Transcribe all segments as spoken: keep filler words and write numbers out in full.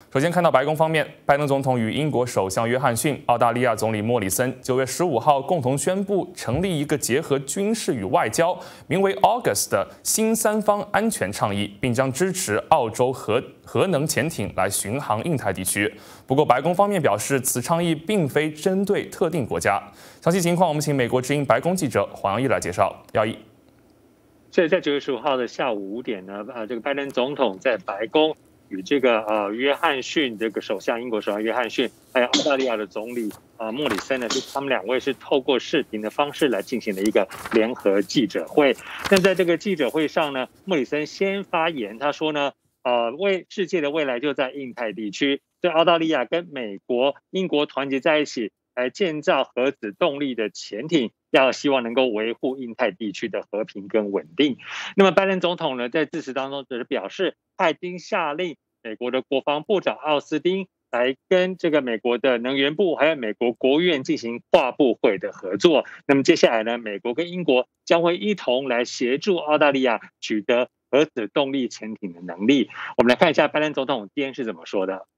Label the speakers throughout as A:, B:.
A: 首先看到白宫方面，拜登总统与英国首相约翰逊、澳大利亚总理莫里森九月十五号共同宣布成立一个结合军事与外交，名为 August 的新三方安全倡议，并将支持澳洲核核能潜艇来巡航印太地区。不过，白宫方面表示，此倡议并非针对特定国家。详细情况，我们请美国之音白宫记者黄耀义来介绍。耀义。
B: 所以在九月十五号的下午五点呢，呃，这个拜登总统在白宫与这个呃约翰逊这个首相，英国首相约翰逊，还有澳大利亚的总理呃莫里森呢，是他们两位是透过视频的方式来进行的一个联合记者会。那在这个记者会上呢，莫里森先发言，他说呢，呃，为世界的未来就在印太地区，对澳大利亚跟美国、英国团结在一起，来建造核子动力的潜艇。要希望能够维护印太地区的和平跟稳定。那么拜登总统呢，在致辞当中则是表示，他已经下令美国的国防部长奥斯汀来跟这个美国的能源部还有美国国务院进行跨部会的合作。那么接下来呢，美国跟英国将会一同来协助澳大利亚取得核子动力潜艇的能力。我们来看一下拜登总统今天是怎么说的。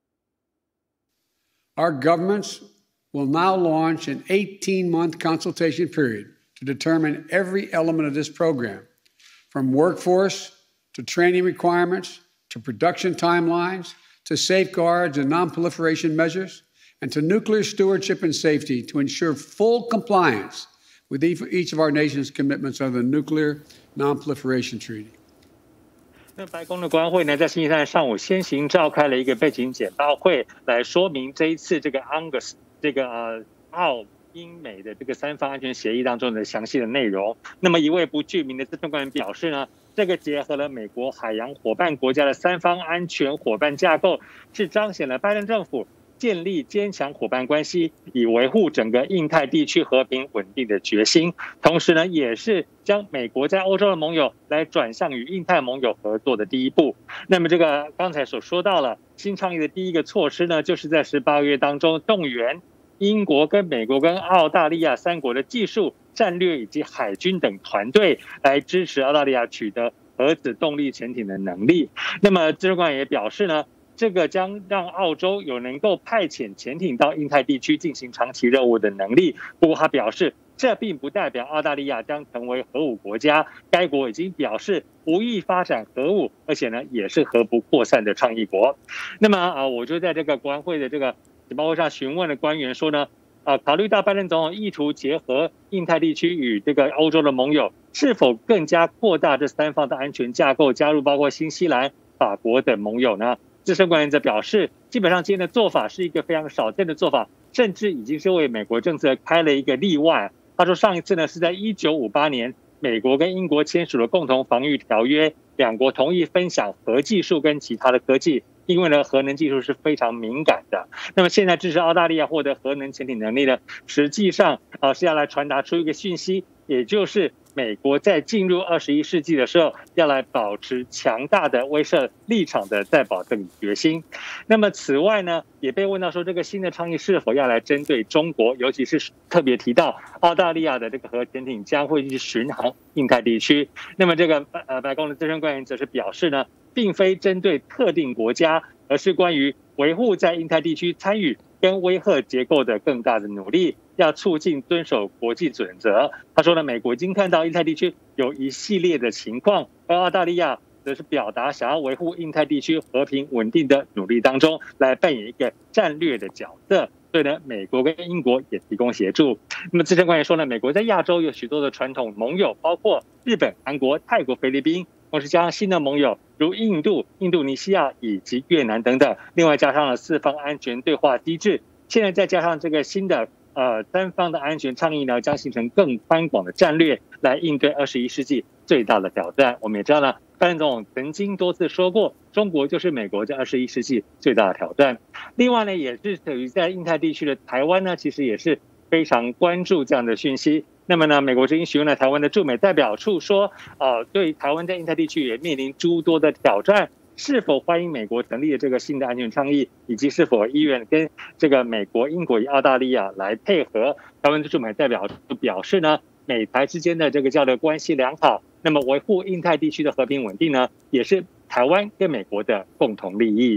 C: Our governments will now launch an eighteen-month consultation period to determine every element of this program, from workforce to training requirements to production timelines to safeguards and non-proliferation measures and to nuclear stewardship and safety to ensure full compliance with each of our nation's commitments under the Nuclear Non-Proliferation Treaty.
B: 那白宫的国安会呢，在星期三上午先行召开了一个背景简报会，来说明这一次这个 Angus 这个呃澳英美的这个三方安全协议当中的详细的内容。那么一位不具名的资深官员表示呢，这个结合了美国海洋伙伴国家的三方安全伙伴架构，是彰显了拜登政府建立坚强伙伴关系，以维护整个印太地区和平稳定的决心。同时呢，也是将美国在欧洲的盟友来转向与印太盟友合作的第一步。那么这个刚才所说到了新倡议的第一个措施呢，就是在十八月当中动员英国跟美国跟澳大利亚三国的技术、战略以及海军等团队来支持澳大利亚取得核子动力潜艇的能力。那么资深官员也表示呢，这个将让澳洲有能够派遣潜艇到印太地区进行长期任务的能力。不过他表示，这并不代表澳大利亚将成为核武国家，该国已经表示无意发展核武，而且呢也是核不扩散的倡议国。那么啊，我就在这个国安会的这个简报会上询问的官员说呢，啊，考虑到拜登总统意图结合印太地区与这个欧洲的盟友，是否更加扩大这三方的安全架构，加入包括新西兰、法国等盟友呢？资深官员则表示，基本上今天的做法是一个非常少见的做法，甚至已经是为美国政策开了一个例外。他说，上一次呢是在一九五八年，美国跟英国签署了共同防御条约，两国同意分享核技术跟其他的科技。因为呢，核能技术是非常敏感的。那么现在支持澳大利亚获得核能潜艇能力呢，实际上啊是要来传达出一个讯息，也就是美国在进入二十一世纪的时候，要来保持强大的威慑立场的再保证决心。那么此外呢，也被问到说，这个新的倡议是否要来针对中国，尤其是特别提到澳大利亚的这个核潜艇将会去巡航印太地区。那么这个呃白宫的资深官员则是表示呢，并非针对特定国家，而是关于维护在印太地区参与跟威吓结构的更大的努力，要促进遵守国际准则。他说呢，美国已经看到印太地区有一系列的情况，而澳大利亚则是表达想要维护印太地区和平稳定的努力当中，来扮演一个战略的角色。所以呢，美国跟英国也提供协助。那么资深官员说呢，美国在亚洲有许多的传统盟友，包括日本、韩国、泰国、菲律宾，同时加上新的盟友如印度、印度尼西亚以及越南等等，另外加上了四方安全对话机制，现在再加上这个新的呃三方的安全倡议呢，将形成更宽广的战略来应对二十一世纪最大的挑战。我们也知道呢，拜登总统曾经多次说过，中国就是美国在二十一世纪最大的挑战。另外呢，也是等于在印太地区的台湾呢，其实也是非常关注这样的讯息。那么呢，美国之音询问了台湾的驻美代表处说，呃，对台湾在印太地区也面临诸多的挑战，是否欢迎美国成立的这个新的安全倡议，以及是否意愿跟这个美国、英国与澳大利亚来配合。台湾的驻美代表处表示呢，美台之间的这个交流关系良好，那么维护印太地区的和平稳定呢，也是台湾跟美国的共同利益。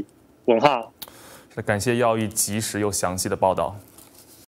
B: 文浩，
A: 感谢耀毅及时又详细的报道。